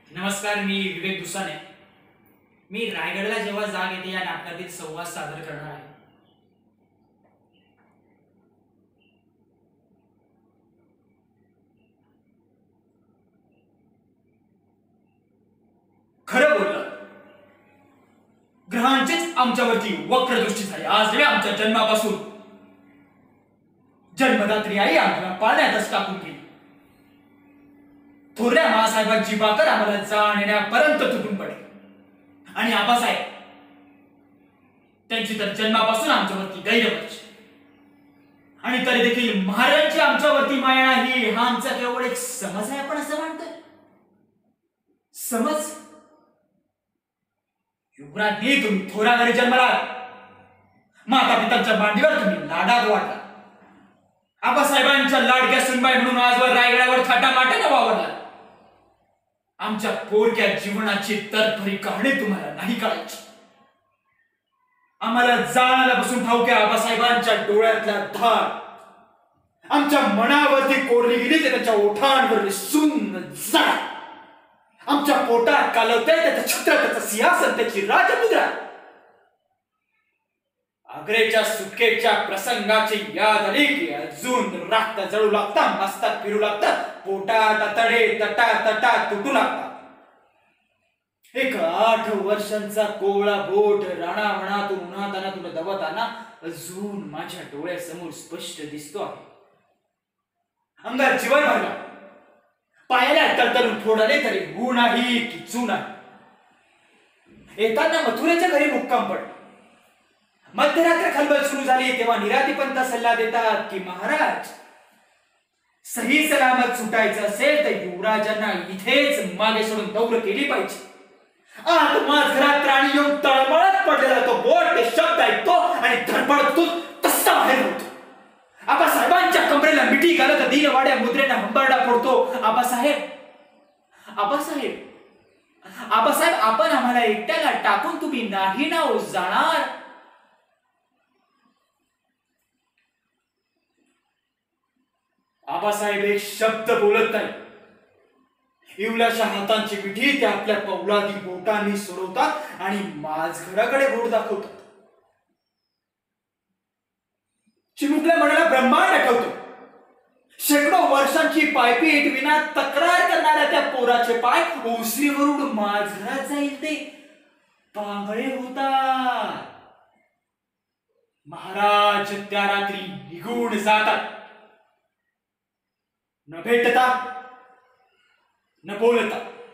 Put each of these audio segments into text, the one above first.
नमस्कार, मी विवेक दुसाने. मी रायगडला जेव्हा जाग येते या नाटकातील संवाद सादर करणार आहे. खरं बोललं, ग्रहांचीच आमच्यावरती वक्रदृष्टी झाली. आज नव्हे, आमच्या जन्मापासून जन्मदात्री आई आम्हाला पाण्यातच टाकून गेली. थोरल्या महासाहेबांची बाकर आम्हाला जाणण्यापर्यंत तुटून पडली. आणि आबासाहेब, त्यांची तर जन्मापासून आमच्यावरती गैरवर्ष. आणि तरी देखील महाराजांची आमच्यावरती माया नाही हा आमचा केवळ एक समज आहे. आपण असं म्हणतोय समज. युवराजने तुम्ही थोरा घरी जन्मला, माता पितांच्या मांडीवर तुम्ही लाडात वाढला. आबासाहेबांच्या लाडक्या सुनबाई म्हणून आजवर रायगडावर थाटामाटाने वावरला. आमच्या पोरक्या जीवनाची तरफरी कहाणी तुम्हाला नाही कळायची. आम्हाला जाणाला बसून ठाऊक्या आबासाहेबांच्या डोळ्यातला धार आमच्या मनावरती कोरली गेली, ते त्यांच्या ओठांवर सुन्न जा. आमच्या पोटात कालवते त्याचं छत्र, त्याचं सिंहासन, त्याची राजमुद्रा. आग्रेच्या सुटकेच्या प्रसंगाची याद आली की अजून राखता जळू लागता, मस्तात फिरू लागता, पोटात तडे तटा तटा तुटू लागता. एक 8 वर्षांचा कोवळा बोट राणावणातून उन्हातानातून दवताना अजून माझ्या डोळ्यासमोर स्पष्ट दिसतो आहे. अंगात जीवन भरला, पायाला तलतलून फोडाले तरी ऊन नाही की चून आहे. येताना मथुरेच्या घरी मुक्काम पडला. मध्यरात्र खलबल सुरू झाली तेव्हा निरातीपंत सल्ला देतात की महाराज, सही सलामत सुटायचं असेल तर युवराजांना इथेच मागे सोडून दौड केली पाहिजे. आत्माच घरात प्राणी येऊन तळमळत पडलेला तो बोट ते शब्द ऐकतो आणि धडपडतो तसा बाहेर होतो. आबासाहेबांच्या कमरेला मिठी घालत दीनवाड्या मुद्रेने हंबरडा फोडतो. आबासाहेब, आबासाहेब, आबासाहेब, आपण आम्हाला एकट्याला टाकून तुम्ही नाही ना जाणार. आबासाहेब एक शब्द बोलत नाही. इवल्याच्या हातांची मिठी ते आपल्या पौलादी बोटांनी सोडवतात आणि माझघराकडे बोट दाखवतात. चिमुकल्या मनाला ब्रह्मांड आठवतो. शेकडो वर्षांची पायपीट विना तक्रार करणाऱ्या त्या पोराचे पाय ओसरीवरून माझघरात जाईल ते पांगळे होतात. महाराज त्या रात्री निघून जातात. न भेटता न बोलता.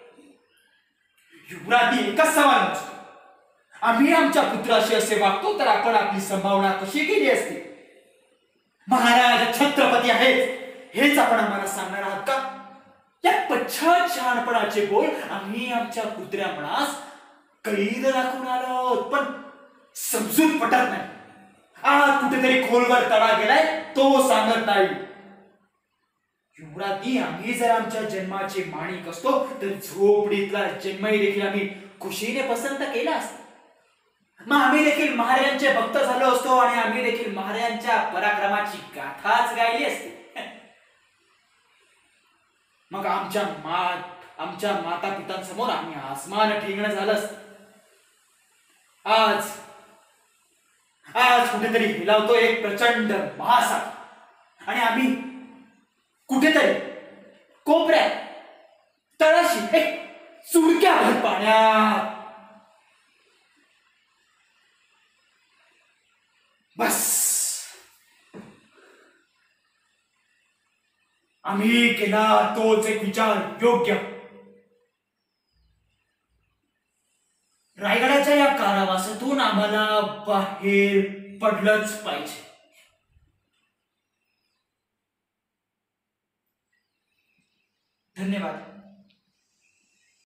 युवराजी एकच सवाल नसतो, आम्ही आमच्या पुत्राशी असे वागतो तर आपण आपली संभावना कशी केली असती. महाराज छत्रपती आहेत हेच आपण आम्हाला सांगणार आहात का. या पश्चात शहाणपणाचे बोल आम्ही आमच्या कुत्र्या मनास कैद दाखवून आलो आहोत, पण समजून पटत नाही. आज कुठेतरी खोलवर तडा गेलाय तो सांगत नाही. युवराजी, आम्ही जर आमच्या जन्माचे माणिक असतो तर झोपडीतला जन्मही देखील आम्ही खुशीने पसंत केला असता. मग आम्ही देखील महाराजांचे भक्त झालो असतो आणि आम्ही देखील महाराजांच्या पराक्रमाची गाथाच गायली असती. मग आमच्या माता पितांसमोर आम्ही आसमान ठेंगणं झालं असत. आज कुठेतरी हिलावतो एक प्रचंड महासागर आणि आम्ही कुठेतरी कोपऱ्यात तळाशी एक चुडक्याभर पाण्यात. बस आम्ही केला तोच एक विचार योग्य. रायगडाच्या या कारावासातून आम्हाला बाहेर पडलंच पाहिजे. धन्यवाद.